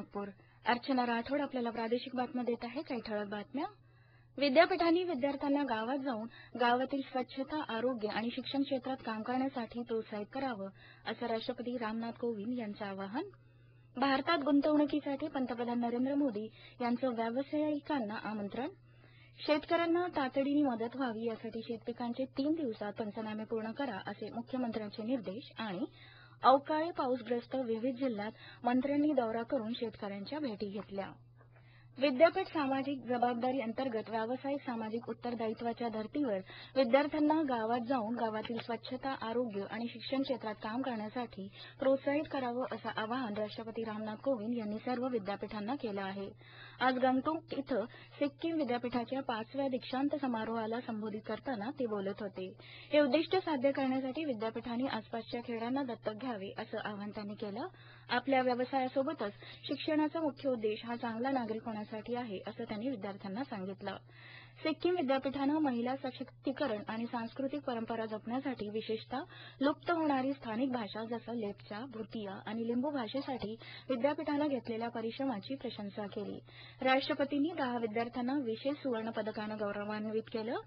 नागपूर. अर्चना राठोड आपल्याला प्रादेशिक बातम्या देत आहे. काही ठळक बातम्या. विद्यापीठांनी विद्यार्थ्यांना गावात जाऊन गावातील स्वच्छता, आरोग्य आणि शिक्षण क्षेत्रात काम करण्यासाठी प्रोत्साहित करावं, असं राष्ट्रपती रामनाथ कोविंद यांचं आवाहन. भारतात गुंतवणुकीसाठी पंतप्रधान नरेंद्र मोदी यांचं व्यावसायिकांना आमंत्रण. शेतकऱ्यांना तातडीने मदत व्हावी यासाठी शेतपिकांचे 3 दिवसात पंचनामे पूर्ण करा, असे मुख्यमंत्र्यांचे निर्देश. आणि अवकाळी पाऊसग्रस्त विविध जिल्ह्यात मंत्र्यांनी दौरा करून शेतकऱ्यांच्या भेटी घेतल्या. विद्यापीठ सामाजिक जबाबदारी अंतर्गत व्यावसायिक सामाजिक उत्तरदायित्वाच्या धर्तीवर विद्यार्थ्यांना गावात जाऊन गावातील स्वच्छता, आरोग्य आणि शिक्षण क्षेत्रात काम करण्यासाठी प्रोत्साहित करावं, असं आवाहन राष्ट्रपती रामनाथ कोविंद यांनी सर्व विद्यापीठांना केलं आहे. आज गंगटोक इथं सिक्कीम विद्यापीठाच्या 5व्या दीक्षांत समारोहाला संबोधित करताना ते बोलत होते. हे उद्दिष्ट साध्य करण्यासाठी विद्यापीठांनी आसपासच्या खेड्यांना दत्तक घ्यावे, असं आवाहन त्यांनी केलं. आपल्या व्यवसायासोबतच शिक्षणाचा मुख्य उद्देश हा चांगला नागरिक होण्यासाठी आहे, असं त्यांनी विद्यार्थ्यांना सांगितलं. सिक्कीम विद्यापीठानं महिला सशक्तीकरण आणि सांस्कृतिक परंपरा जपण्यासाठी विशेषतः लुप्त होणारी स्थानिक भाषा जसं लेप्चा, भुटिया आणि लिंबू भाषेसाठी विद्यापीठानं घेतलेल्या परिश्रमाची प्रशंसा केली. राष्ट्रपतींनी 10 विद्यार्थ्यांना विशेष सुवर्ण पदकानं गौरवान्वित केलं.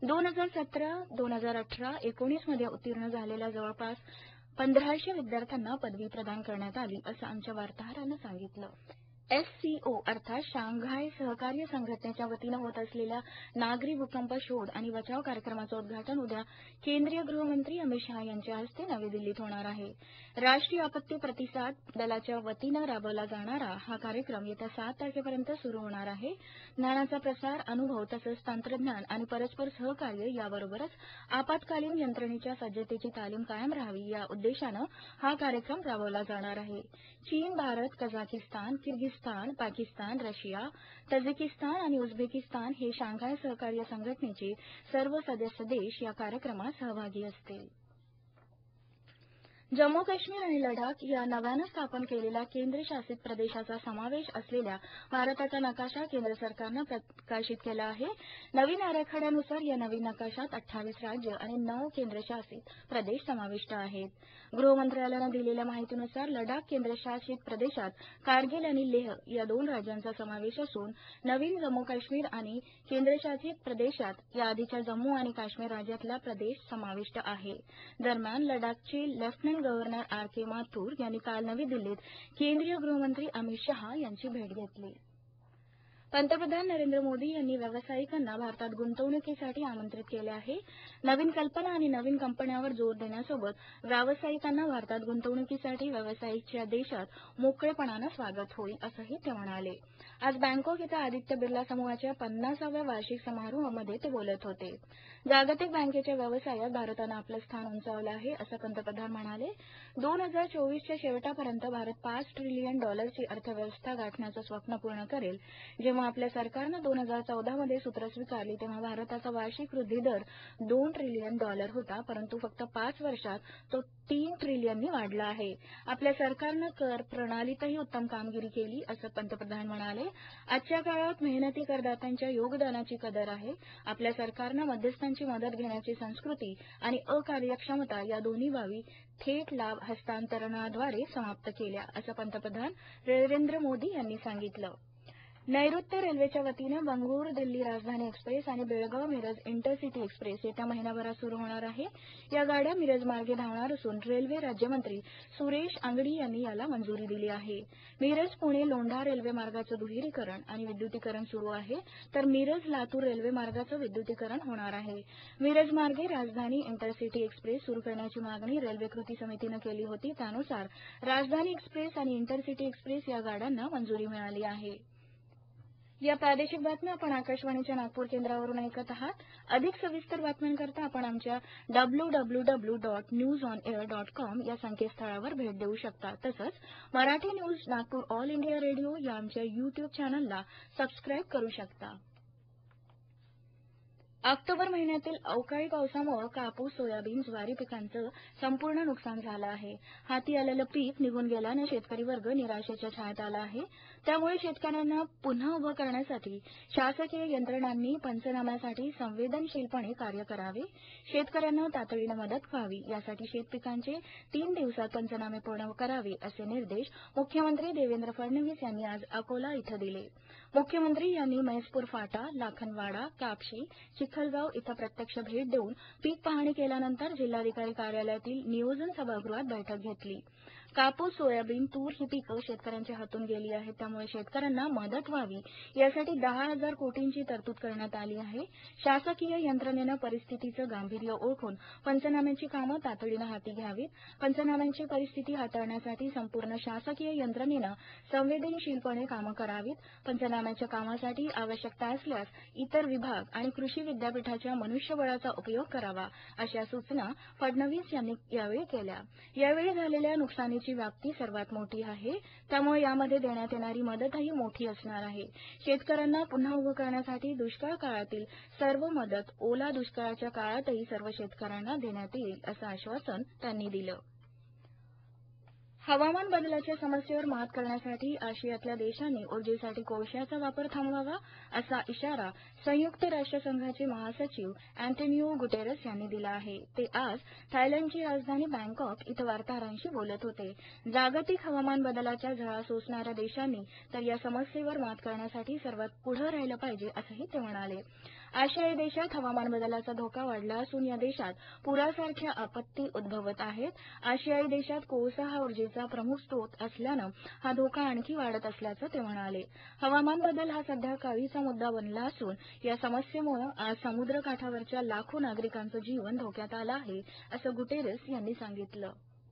2017, 2018, 19 मध्ये उत्तीर्ण झालेल्या जवळपास 1500 विद्यार्थ्यांना पदवी प्रदान करण्यात आली, असं आमच्या वार्ताहरानं सांगितलं. SCO अर्थात शांघाय सहकार्य संघटनेच्या वतीनं होत असलेल्या नागरी भूकंप शोध आणि बचाव कार्यक्रमाचं उद्घाटन उद्या केंद्रीय गृहमंत्री अमित शहा यांच्या हस्ते नवी दिल्लीत होणार आहे. राष्ट्रीय आपत्ती प्रतिसाद दलाच्या वतीनं राबवला जाणारा हा कार्यक्रम येत्या 7 तारखेपर्यंत सुरू होणार आहे. ज्ञानाचा प्रसार, अनुभव तसंच तंत्रज्ञान आणि परस्पर सहकार्य याबरोबरच आपत्कालीन यंत्रणेच्या सज्जतेची तालीम कायम राहावी या उद्देशानं हा कार्यक्रम राबवला जाणार आहे. चीन, Bharat, Kazakhstan, Kyrgyzstan, Pakistan, Russia, Tajikistan आणि उझबेकिस्तान हे शांघाय सहकार्य संघटनेचे सर्व सदस्य देश या कार्यक्रमात सहभागी असतील. जम्मू काश्मीर आणि लडाख या नव्यानं स्थापन केलेल्या केंद्रशासित प्रदेशाचा समावेश असलेल्या भारताचा नकाशा केंद्र सरकारनं प्रकाशित केला आहे. नवीन आराखड्यानुसार या नवीन नकाशात 28 राज्य आणि 9 केंद्रशासित प्रदेश समाविष्ट आहेत. गृह मंत्रालयानं दिलेल्या माहितीनुसार लडाख केंद्रशासित प्रदेशात कारगिल आणि लेह या 2 राज्यांचा समावेश असून नवीन जम्मू काश्मीर आणि केंद्रशासित प्रदेशात याआधीच्या जम्मू आणि काश्मीर राज्यातला प्रदेश समाविष्ट आहे. दरम्यान लडाखचे लेफ्टनंट गव्हर्नर RK माथुर यांनी काल नवी दिल्लीत केंद्रीय गृहमंत्री अमित शहा यांची भेट घेतली. पंतप्रधान नरेंद्र मोदी यांनी व्यावसायिकांना भारतात गुंतवणुकीसाठी आमंत्रित केले आहे. नवीन कल्पना आणि नवीन कंपन्यांवर जोर देण्यासोबत व्यावसायिकांना भारतात गुंतवणुकीसाठी व्यावसायिकच्या देशात मोकळेपणानं स्वागत होईल, असंही ते म्हणाले. आज बँकॉक इथं आदित्य बिर्ला समूहाच्या 50व्या वार्षिक समारोहामध्ये ते बोलत होते. जागतिक बँकेच्या व्यवसायात भारतानं आपलं स्थान उंचावलं आहे, असं पंतप्रधान म्हणाले. 2024च्या शेवटापर्यंत भारत $5 ट्रिलियन ची अर्थव्यवस्था गाठण्याचं स्वप्न पूर्ण करेल. जेव्हा आपल्या सरकारनं 2014 मध्ये सूत्र स्वीकारली तेव्हा भारताचा वार्षिक वृद्धी दर $2 ट्रिलियन होता, परंतु फक्त 5 वर्षात तो $3 ट्रिलियननी वाढला आहे. आपल्या सरकारनं कर प्रणालीतही उत्तम कामगिरी केली, असं पंतप्रधान म्हणाले. आजच्या काळात मेहनती करदात्यांच्या योगदानाची कदर आहे. आपल्या सरकारनं मध्यस्थांची मदत घेण्याची संस्कृती आणि अकार्यक्षमता या दोन्ही बाबी थेट लाभ हस्तांतरणाद्वारे समाप्त केल्या, असं पंतप्रधान नरेंद्र मोदी यांनी सांगितलं. नैऋत्य रेल्वेच्या वतीनं बंगळुरू दिल्ली राजधानी एक्सप्रेस आणि बेळगाव मिरज इंटरसिटी एक्सप्रेस येत्या महिनाभरात सुरू होणार आहे. या गाड्या मिरज मार्गे धावणार असून रेल्वे राज्यमंत्री सुरेश अंगडी यांनी याला मंजुरी दिली आहे. मिरज पुणे लोंढा रेल्वे मार्गाचं दुहेरीकरण आणि विद्युतीकरण सुरू आहे, तर मिरज लातूर रेल्वे मार्गाचं विद्युतीकरण होणार आहे. मिरज मार्गे राजधानी इंटरसिटी एक्सप्रेस सुरू करण्याची मागणी रेल्वे कृती समितीनं केली होती. त्यानुसार राजधानी एक्सप्रेस आणि इंटरसिटी एक्सप्रेस या गाड्यांना मंजुरी मिळाली आहे. या प्रादेशिक बातम्या आपण आकाशवाणीच्या नागपूर केंद्रावरून ऐकत आहात. अधिक सविस्तर बातम्यांकरता आपण आमच्या www.newsonair.com या संकेतस्थळावर भेट देऊ शकता. तसंच Marathi news Nagpur all India radio या आमच्या YouTube चॅनलला सबस्क्राईब करू शकता. ऑक्टोबर महिन्यातील अवकाळी पावसामुळे कापूस, सोयाबीन, ज्वारी पिकांचं संपूर्ण नुकसान झालं आहे. हाती आलेलं पीक निघून गेल्यानं शेतकरी वर्ग निराशेच्या छायेत आला आहे. त्यामुळे शेतकऱ्यांना पुन्हा उभं करण्यासाठी शासकीय यंत्रणांनी पंचनाम्यासाठी संवेदनशीलपणे कार्य करावे. शेतकऱ्यांना तातडीनं मदत व्हावी यासाठी शेतपिकांचे 3 दिवसात पंचनामे पूर्ण करावे असे निर्देश मुख्यमंत्री देवेंद्र फडणवीस यांनी आज अकोला इथं दिले. मुख्यमंत्री यांनी म्हैसपूर फाटा, लाखनवाडा, कापशी, चिखलगाव इथं प्रत्यक्ष भेट देऊन पीक पाहणी केल्यानंतर जिल्हाधिकारी कार्यालयातील नियोजन सभागृहात बैठक घेतली. कापूस, सोयाबीन, तूर ही पिकं शेतकऱ्यांच्या हातून गेली आहेत. त्यामुळे शेतकऱ्यांना मदत व्हावी यासाठी 10,000 कोटींची तरतूद करण्यात आली आहे. शासकीय यंत्रणेनं परिस्थितीचं गांभीर्य ओळखून पंचनाम्याची कामं तातडीनं हाती घ्यावीत. पंचनाम्यांची परिस्थिती हाताळण्यासाठी संपूर्ण शासकीय यंत्रणेनं संवेदनशीलपणे कामं करावीत. पंचनाम्याच्या कामासाठी आवश्यकता असल्यास इतर विभाग आणि कृषी विद्यापीठाच्या मनुष्यबळाचा उपयोग करावा, अशा सूचना फडणवीस यांनी यावेळी केल्या. यावेळी झालेल्या नुकसानीची व्याप्ती सर्वात मोठी आहे. त्यामुळे यामध्ये देण्यात येणारी मदतही मोठी असणार आहे. शेतकऱ्यांना पुन्हा उभं करण्यासाठी दुष्काळ काळातील सर्व मदत ओला दुष्काळाच्या काळातही सर्व शेतकऱ्यांना देण्यात येईल, असं आश्वासन त्यांनी दिलं. हवामान बदलाच्या समस्येवर मात करण्यासाठी आशियातल्या देशांनी ऊर्जेसाठी कोळशाचा वापर थांबवावा, असा इशारा संयुक्त राष्ट्रसंघाचे महासचिव अँटोनिओ गुटेरस यांनी दिला आहे. ते आज थायलंडची राजधानी बँकॉक इथं वार्ताहरांशी बोलत होते. जागतिक हवामान बदलाच्या झळा सोसणाऱ्या देशांनी तर या समस्येवर मात करण्यासाठी सर्वात पुढं राहिलं पाहिजे, असंही ते म्हणाले. आशियाई देशात हवामान बदलाचा धोका वाढला असून या देशात पुरासारख्या आपत्ती उद्भवत आहेत. आशियाई देशात कोळसा हा ऊर्जेचा प्रमुख स्रोत असल्यानं हा धोका आणखी वाढत असल्याचं ते म्हणाले. हवामान बदल हा सध्या काळीचा मुद्दा बनला असून या समस्येमुळे आज समुद्रकाठावरच्या लाखो नागरिकांचं जीवन धोक्यात आलं आहे, असं गुटेरस यांनी सांगितलं.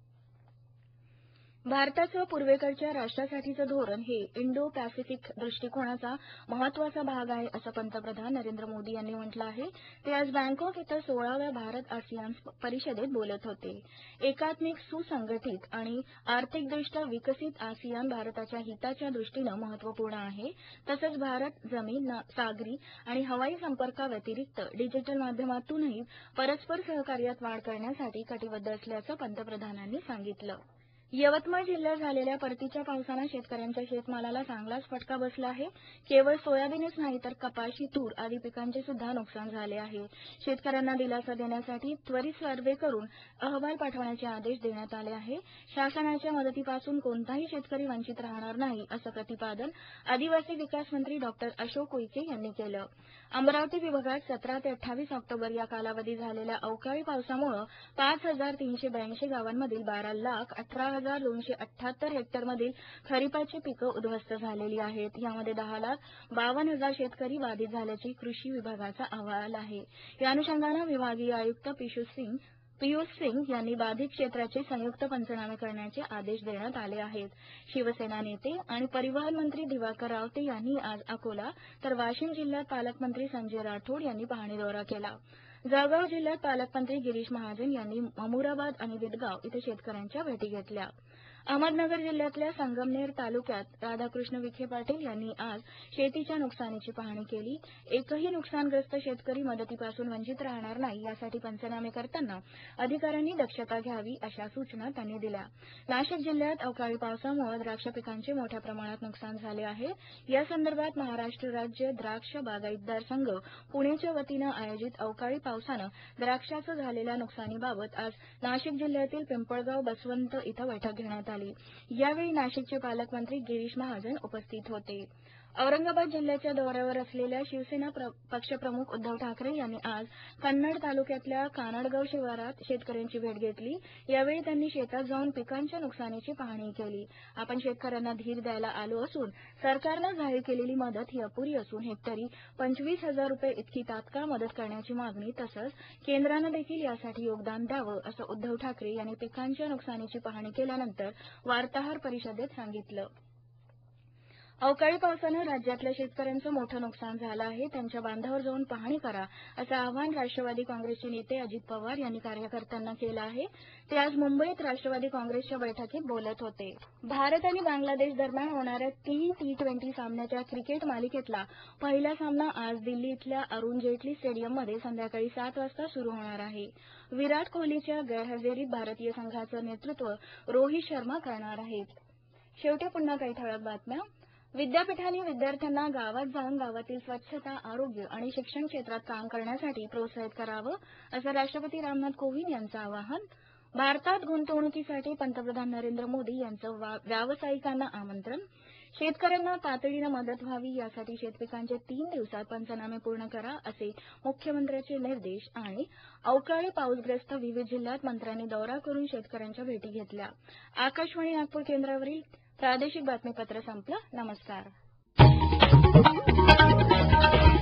भारताचं पूर्वेकडच्या राष्ट्रासाठीचं धोरण हे इंडो पॅसिफिक दृष्टिकोनाचा महत्वाचा भाग आहे, असं पंतप्रधान नरेंद्र मोदी यांनी म्हटलं आहे. ते आज बँकॉक इथं 16व्या भारत आसियान परिषदेत बोलत होते. एकात्मिक, सुसंघटित आणि आर्थिकदृष्ट्या विकसित आसियान भारताच्या हिताच्या दृष्टीनं महत्वपूर्ण आहे. तसंच भारत जमीन, सागरी आणि हवाई संपर्काव्यतिरिक्त डिजिटल माध्यमातूनही परस्पर सहकार्यात वाढ करण्यासाठी कटिबद्ध असल्याचं पंतप्रधानांनी सांगितलं. यवतमाळ जिल्ह्यात झालेल्या परतीच्या पावसानं शेतकऱ्यांच्या शेतमालाला चांगलाच फटका बसला आहे. केवळ सोयाबीनच नाही तर कपाशी, तूर आदी पिकांचे सुद्धा नुकसान झाले आहे. शेतकऱ्यांना दिलासा देण्यासाठी त्वरित सर्व्हे करून अहवाल पाठवण्याचे आदेश देण्यात आले आहे. शासनाच्या मदतीपासून कोणताही शेतकरी वंचित राहणार नाही, असं प्रतिपादन आदिवासी विकास मंत्री डॉ. अशोक उईके यांनी केलं. अमरावती विभागात 17 ते 28 ऑक्टोबर या कालावधीत झालेल्या अवकाळी पावसामुळे 5,382 गावांमधील 12,18,278 हेक्टरमधील खरीपाची पिकं उद्ध्वस्त झालेली आहेत. यामध्ये 10,52,000 शेतकरी बाधित झाल्याची कृषी विभागाचा अहवाल आहे. या अनुषंगानं विभागीय आयुक्त पियुष सिंग यांनी बाधित क्षेत्राचे संयुक्त पंचनामे करण्याचे आदेश देण्यात आले आहेत. शिवसेना नेते आणि परिवहन मंत्री दिवाकर रावते यांनी आज अकोला तर वाशिम जिल्ह्यात पालकमंत्री संजय राठोड यांनी पाहणी दौरा केला. जळगाव जिल्ह्यात पालकमंत्री गिरीश महाजन यांनी ममुराबाद आणि विदगाव इथं शेतकऱ्यांच्या भेटी घेतल्या. अहमदनगर जिल्ह्यातल्या संगमनेर तालुक्यात राधाकृष्ण विखे पाटील यांनी आज शेतीच्या नुकसानीची पाहणी केली. एकही नुकसानग्रस्त शेतकरी मदतीपासून वंचित राहणार नाही यासाठी पंचनामे करताना अधिकाऱ्यांनी दक्षता घ्यावी, अशा सूचना त्यांनी दिल्या. नाशिक जिल्ह्यात अवकाळी पावसामुळे द्राक्ष पिकांचे मोठ्या प्रमाणात नुकसान झाले आहे. यासंदर्भात महाराष्ट्र राज्य द्राक्ष बागाईतदार संघ पुणेच्या वतीनं आयोजित अवकाळी पावसानं द्राक्षाचं झालेल्या नुकसानीबाबत आज नाशिक जिल्ह्यातील पिंपळगाव बसवंत इथं बैठक घेण्यात आली. यावेळी नाशिकचे पालकमंत्री गिरीश महाजन उपस्थित होते. औरंगाबाद जिल्ह्याच्या दौऱ्यावर असलेल्या शिवसेना पक्षप्रमुख उद्धव ठाकरे यांनी आज कन्नड तालुक्यातल्या कानडगाव शिवारात शेतकऱ्यांची भेट घेतली. यावेळी त्यांनी शेतात जाऊन पिकांच्या नुकसानीची पाहणी केली. आपण शेतकऱ्यांना धीर द्यायला आलो असून सरकारनं जाहीर केलेली मदत ही अपुरी असून हेक्टरी 25,000 रुपये इतकी तात्काळ मदत करण्याची मागणी तसंच केंद्रानं देखील यासाठी योगदान द्यावं, असं उद्धव ठाकरे यांनी पिकांच्या नुकसानीची पाहणी केल्यानंतर वार्ताहर परिषदेत सांगितलं. अवकाळी पावसानं राज्यातल्या शेतकऱ्यांचं मोठं नुकसान झालं आहे. त्यांच्या बांधावर जाऊन पाहणी करा, असं आवाहन राष्ट्रवादी काँग्रेसचे नेते अजित पवार यांनी कार्यकर्त्यांना केलं आहे. ते आज मुंबईत राष्ट्रवादी काँग्रेसच्या बैठकीत बोलत होते. भारत आणि बांगलादेश दरम्यान होणाऱ्या 3 T20 सामन्याच्या क्रिकेट मालिकेतला पहिला सामना आज दिल्ली इथल्या अरुण जेटली स्टेडियममध्ये संध्याकाळी 7 वाजता सुरू होणार आहे. विराट कोहलीच्या गैरहजेरीत भारतीय संघाचं नेतृत्व रोहित शर्मा करणार आहेत. शेवटी पुन्हा काही ठळक बातम्या. विद्यापीठांनी विद्यार्थ्यांना गावात जाऊन गावातील स्वच्छता, आरोग्य आणि शिक्षण क्षेत्रात काम करण्यासाठी प्रोत्साहित करावं, असं राष्ट्रपती रामनाथ कोविंद यांचं आवाहन. भारतात गुंतवणुकीसाठी पंतप्रधान नरेंद्र मोदी यांचं व्यावसायिकांना आमंत्रण. शेतकऱ्यांना तातडीनं मदत व्हावी यासाठी शेतपिकांचे 3 दिवसात पंचनामे पूर्ण करा, असे मुख्यमंत्र्यांचे निर्देश. आणि अवकाळी पाऊसग्रस्त विविध जिल्ह्यात मंत्र्यांनी दौरा करून शेतकऱ्यांच्या भेटी घेतल्या. आकाशवाणी नागपूर केंद्रावरील प्रादेशिक बातमीपत्र संपलं. नमस्कार.